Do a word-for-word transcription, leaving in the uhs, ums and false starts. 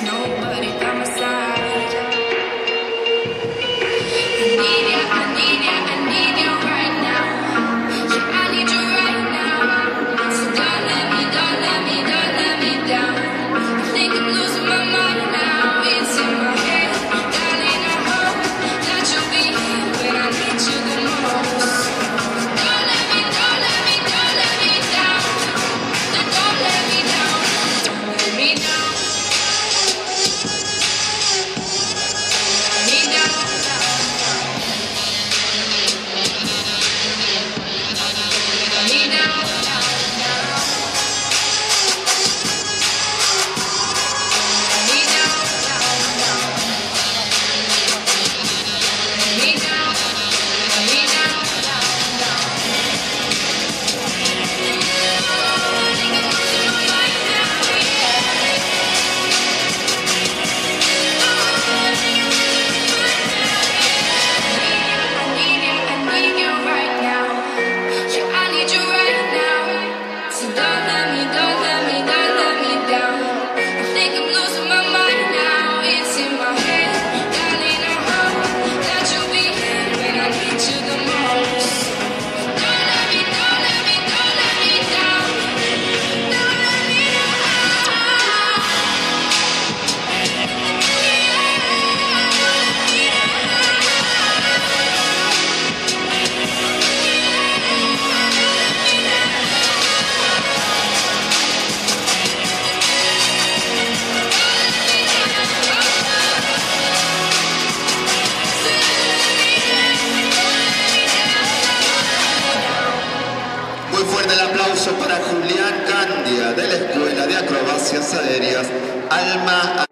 nobody by my side. I need you, I need you, I need you right now. Yeah, I need you right now. So don't let me, don't let me, don't let me down. I think I'm losing my mind now. It's in my head, darling. I hope that you'll be here when I need you the most. Don't let me, don't let me, don't let me down. Don't let me down. Don't let me down. Fuerte el aplauso para Julián Candia de la Escuela de Acrobacias Aéreas Alma.